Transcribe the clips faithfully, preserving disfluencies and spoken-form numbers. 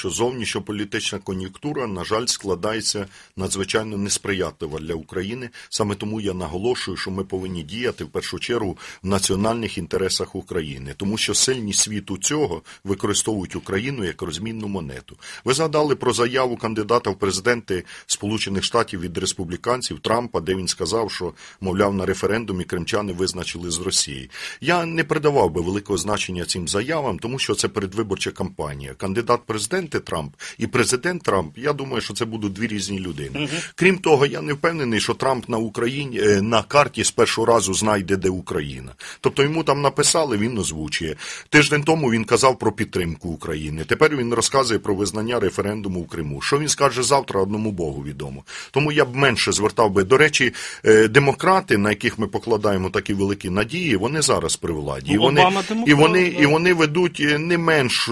що зовнішньополітична кон'юнктура, на жаль, складається надзвичайно несприятлива для України. Саме тому я наголошую, що ми повинні діяти в першу чергу в національних інтересах України, тому що сильні світу цього використовують Україну як розмінну монету. Ви згадали про заяву кандидата в президенти Сполучених Штатів від республіканців Трампа, де він сказав, що, мовляв, на референдумі кримчани визначили з Росії. Я не придавав би великого значення цим заявам, тому що це передвиборча кампанія. Кандидат в президенти Трамп і президент Трамп, я думаю, що це будуть дві різні людини. Угу. Крім того, я не впевнений, що Трамп на Україні на карті з першого разу знайде, де Україна. Тобто йому там написали, він озвучує. Тиждень тому він казав про підтримку України. Тепер він розказує про визнання референдуму в Криму. Що він скаже завтра, одному Богу відомо. Тому я б менше звертав би. До речі, демократи, на яких ми покладаємо такі великі надії, вони зараз при владі. І вони, і вони, і вони ведуть не менш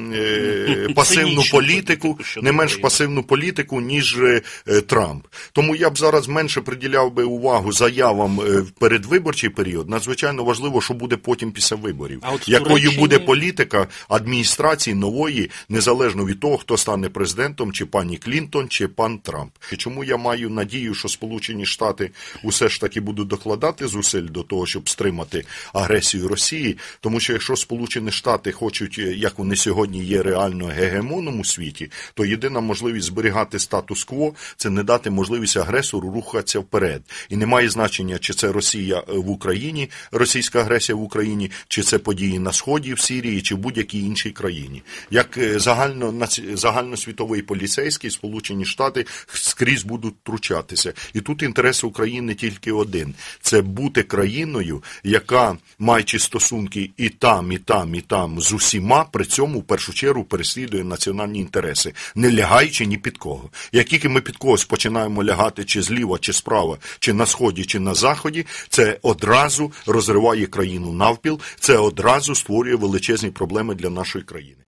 е, пасивну політику, не менш пасивну політику, ніж е, Трамп. Тому я б зараз менше приділяв би увагу заявам в передвиборчий період. Надзвичайно важливо, що буде потім після виборів. Якою Туреччині... буде політика адміністрації нової, незалежно від того, хто стане президентом, чи пані Клінтон, чи пан Трамп. І чому я маю надію, що Сполучені Штати усе ж таки будуть докладати зусиль до того, щоб стримати агресію Росії, тому що якщо Сполучені Штати хочуть, як вони сьогодні є реально гегемоном у світі, то єдина можливість зберігати статус-кво – це не дати можливість агресору рухатися вперед. І немає значення, чи це Росія в Україні, російська агресія в Україні, чи це події на Сході, в Сирії, чи в будь-якій іншій країні. Як загально, загальносвітовий поліцейський, Сполучені Штати скрізь будуть втручатися. І тут інтерес України тільки один – це бути країною, яка, маючи стосунки і там, і там, і там з усіма, при цьому в першу чергу переслідує національні інтереси, не лягаючи ні під кого. Як тільки ми під когось починаємо лягати чи зліва, чи справа, чи на Сході, чи на Заході, це одразу розриває країну навпіл, це одразу створює величезні проблеми для нашої країни.